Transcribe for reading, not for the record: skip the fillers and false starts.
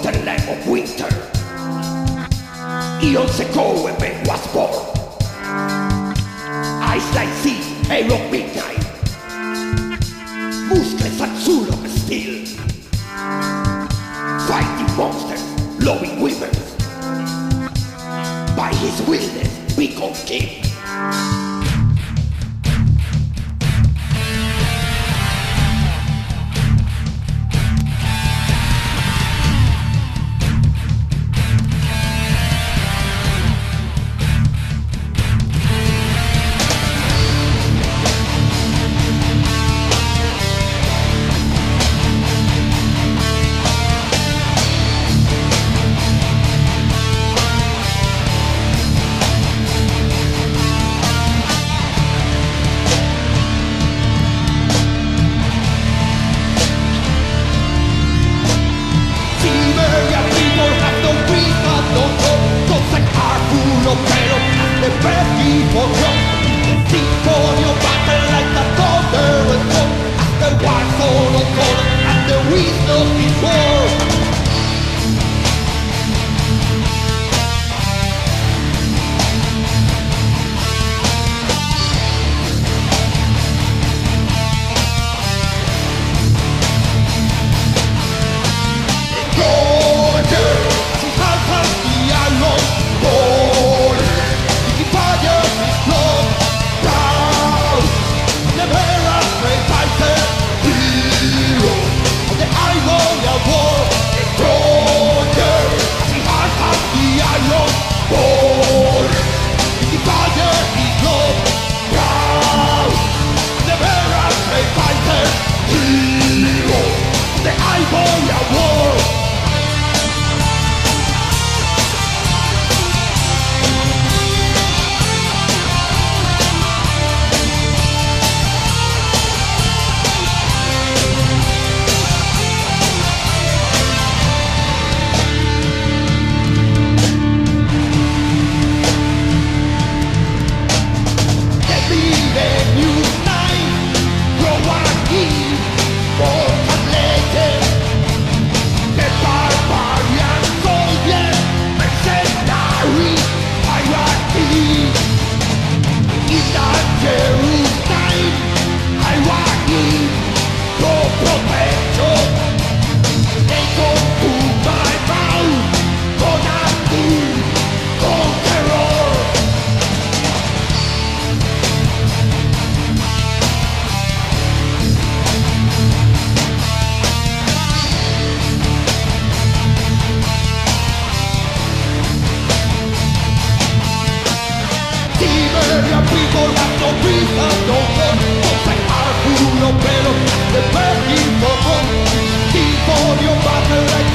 wonderland of winter. Eons ago a man was born. Ice like sea, air of midnight. Muscles azul of steel. Fighting monsters, loving women. By his wildness become king. People have no reason, no fun. Don't say I'm full of better. The best people run. Keep on your battle like